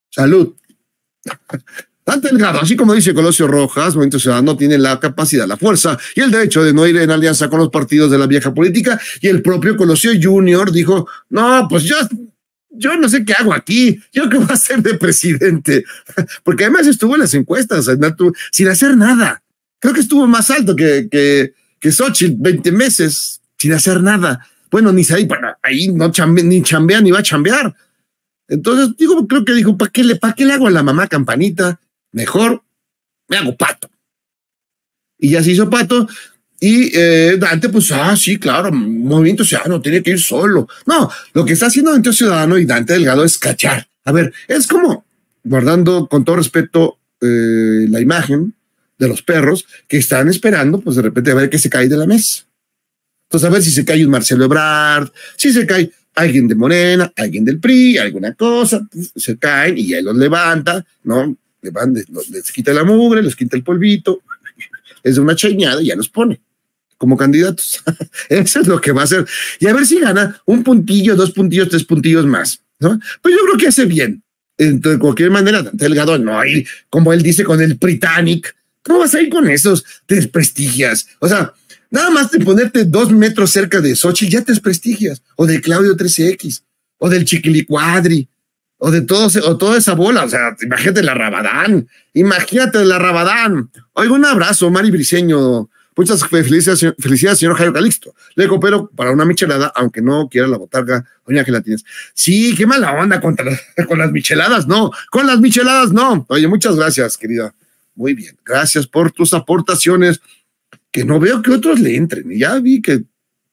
Salud. Dante Delgado, así como dice Colosio Rojas, Movimiento Ciudadano tiene la capacidad, la fuerza y el derecho de no ir en alianza con los partidos de la vieja política, y el propio Colosio Junior dijo, no, pues yo no sé qué hago aquí, yo qué voy a hacer de presidente, porque además estuvo en las encuestas, sin hacer nada. Creo que estuvo más alto que Xochitl, 20 meses, sin hacer nada. Bueno, ni ahí no ni chambea ni va a chambear. Entonces, creo que dijo, ¿para qué le hago a la mamá campanita? Mejor me hago pato. Y ya se hizo pato. Y Dante, pues, sí, claro, Movimiento Ciudadano tiene que ir solo. No, lo que está haciendo Movimiento Ciudadano y Dante Delgado es cachar. A ver, es como, guardando con todo respeto la imagen de los perros que están esperando, pues de repente a ver qué se cae de la mesa. Entonces, a ver si se cae un Marcelo Ebrard, si se cae alguien de Morena, alguien del PRI, alguna cosa, pues, se caen y él los levanta, ¿no? Les quita la mugre, les quita el polvito, les da una chañada y ya los pone como candidatos. Eso es lo que va a hacer. Y a ver si gana un puntillo, 2 puntillos, 3 puntillos más, ¿no? Pues yo creo que hace bien. De cualquier manera, Delgado no hay, como él dice, con el Britannic. ¿Cómo vas a ir con esos? Te desprestigias. O sea, nada más de ponerte 2 metros cerca de Xochitl ya te desprestigias. O de Claudio 13X. O del Chiquilicuadri. O de toda esa bola. O sea, imagínate la Rabadán. Imagínate la Rabadán. Oiga, un abrazo, Mari Briceño. Muchas felicidades, señor Jairo Calixto. Le coopero para una michelada, aunque no quiera la botarga. Doña Gelatinas. Sí, qué mala onda con las micheladas, no. Con las micheladas, no. Oye, muchas gracias, querida. Muy bien, gracias por tus aportaciones, que no veo que otros le entren. Y ya vi que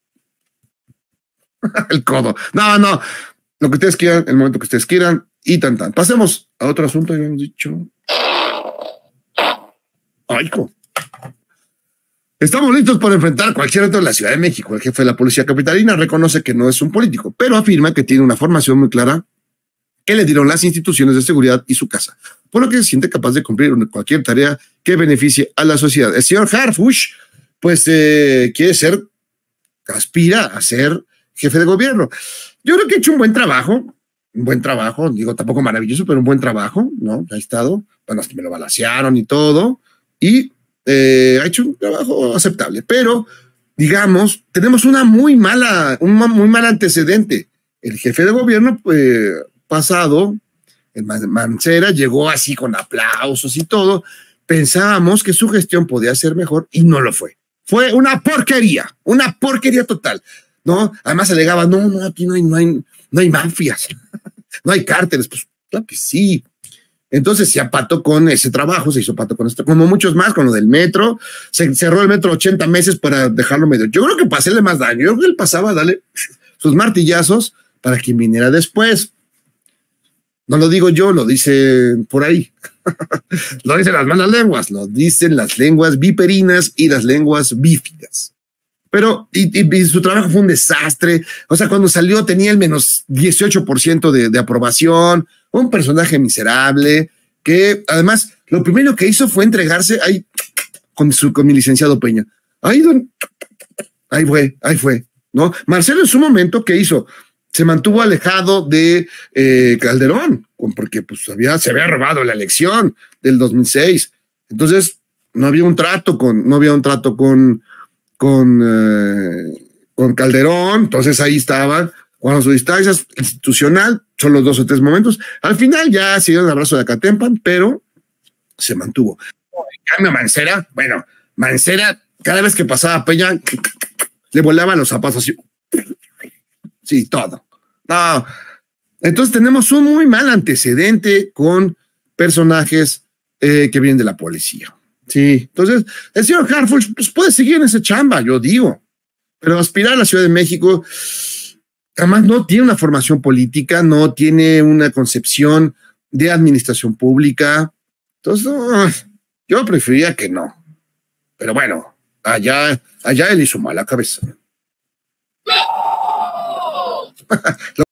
el codo. No, lo que ustedes quieran, el momento que ustedes quieran, y tan. Pasemos a otro asunto, ya hemos dicho. Ay, hijo. Estamos listos para enfrentar cualquier reto en la Ciudad de México. El jefe de la policía capitalina reconoce que no es un político, pero afirma que tiene una formación muy clara que le dieron las instituciones de seguridad y su casa, por lo que se siente capaz de cumplir cualquier tarea que beneficie a la sociedad. El señor Harfuch, pues, aspira a ser jefe de gobierno. Yo creo que ha hecho un buen trabajo, digo, tampoco maravilloso, pero un buen trabajo, ¿no? Ha estado, bueno, hasta me lo balacearon y todo, y ha hecho un trabajo aceptable, pero, digamos, tenemos un muy mal antecedente. El jefe de gobierno, pasado, el Mancera, llegó así con aplausos y todo. Pensábamos que su gestión podía ser mejor y no lo fue. Fue una porquería total, ¿no? Además alegaba, no, aquí no hay mafias, no hay cárteles. Pues claro que sí. Entonces se apató con ese trabajo, se hizo pato con esto, como muchos más, con lo del metro. Se cerró el metro 80 meses para dejarlo medio. Yo creo que para hacerle más daño. Yo creo que él pasaba a darle sus martillazos para quien viniera después. No lo digo yo, lo dice por ahí. Lo dicen las malas lenguas, lo dicen las lenguas viperinas y las lenguas bífidas. Pero, y su trabajo fue un desastre. O sea, cuando salió tenía el menos 18% de aprobación, un personaje miserable, que además lo primero que hizo fue entregarse ahí con mi licenciado Peña. Ahí fue, ¿no? Marcelo en su momento, ¿qué hizo? Se mantuvo alejado de Calderón, porque pues se había robado la elección del 2006. Entonces, no había un trato con Calderón. Entonces ahí estaban, cuando su distancia institucional, son los 2 o 3 momentos. Al final ya se dio un abrazo de Acatempan, pero se mantuvo. En cambio, Mancera, cada vez que pasaba Peña, le volaban los zapatos así. Sí, todo. No. Entonces tenemos un muy mal antecedente con personajes que vienen de la policía. Sí, entonces el señor Harfuch pues, puede seguir en esa chamba, yo digo, pero aspirar a la Ciudad de México, además no tiene una formación política, no tiene una concepción de administración pública. Entonces, no, yo preferiría que no. Pero bueno, allá él hizo mala cabeza.